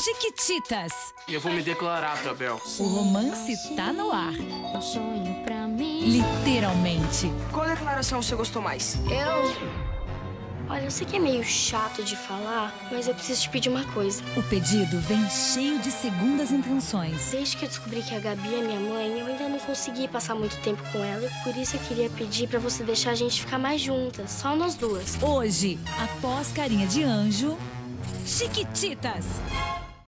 Chiquititas. Eu vou me declarar pra Bel. O romance tá no ar. Um sonho pra mim. Literalmente. Qual declaração você gostou mais? Olha, eu sei que é meio chato de falar, mas eu preciso te pedir uma coisa. O pedido vem cheio de segundas intenções. Desde que eu descobri que a Gabi é minha mãe, eu ainda não consegui passar muito tempo com ela. Por isso eu queria pedir pra você deixar a gente ficar mais juntas, só nós duas. Hoje, após Carinha de Anjo, Chiquititas.